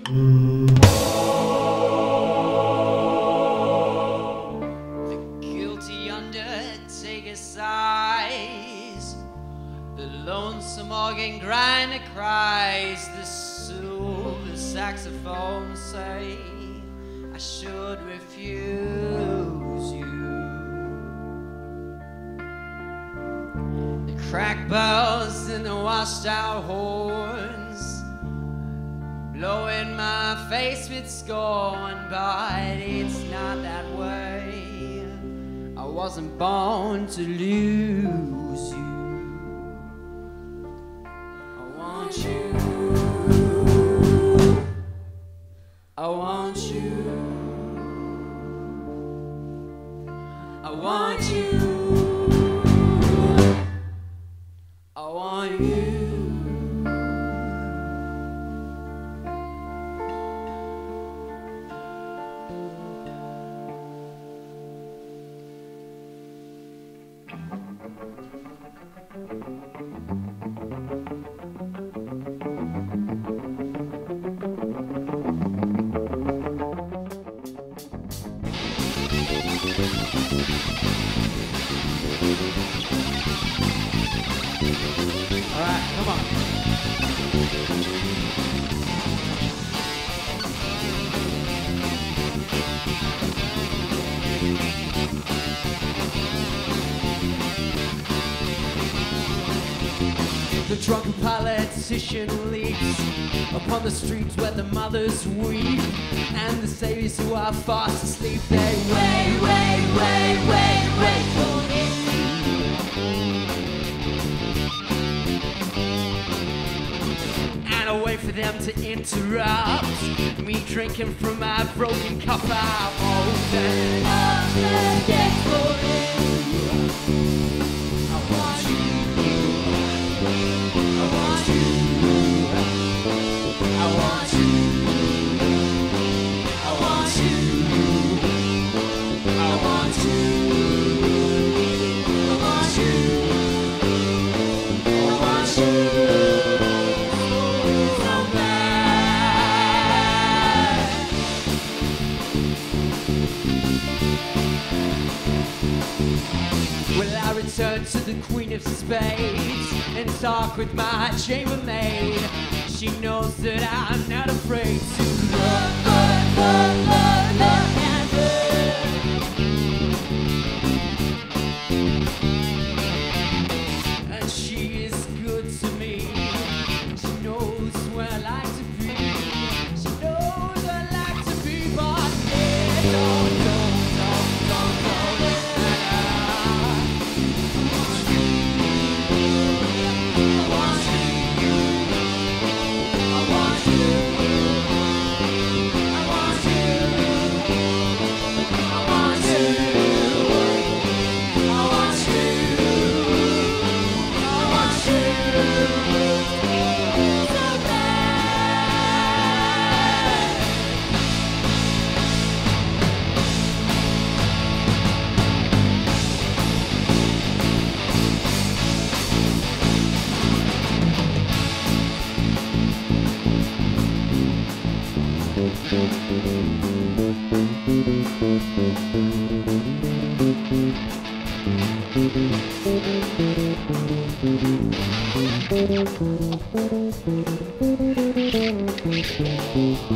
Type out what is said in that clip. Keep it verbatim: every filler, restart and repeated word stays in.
The guilty undertaker sighs, the lonesome organ grinder cries, the silver saxophone say, I should refuse you. The crack bells and the washed out horns blow in my face with scorn, but it's not that way. I wasn't born to lose you. I want you. I want you. I want you. I want you. All right, come on. The drunken politician leaps upon the streets where the mothers weep, and the saviors who are fast asleep, they wait, wait, wait, wait, wait for him. And I wait for them to interrupt me drinking from my broken cup. I won't stand for him. I want you. I want you. I want you. I want you. I want you. I want you. I want you. So bad. Well, I return to the Queen of Spades and talk with my chambermaid. She knows that I'm not afraid to look, look, look, look, look at her. And she is good to me. She knows where I like to be. She knows where I like to be, but yeah, don't, don't, don't, don't, don't. Thank you.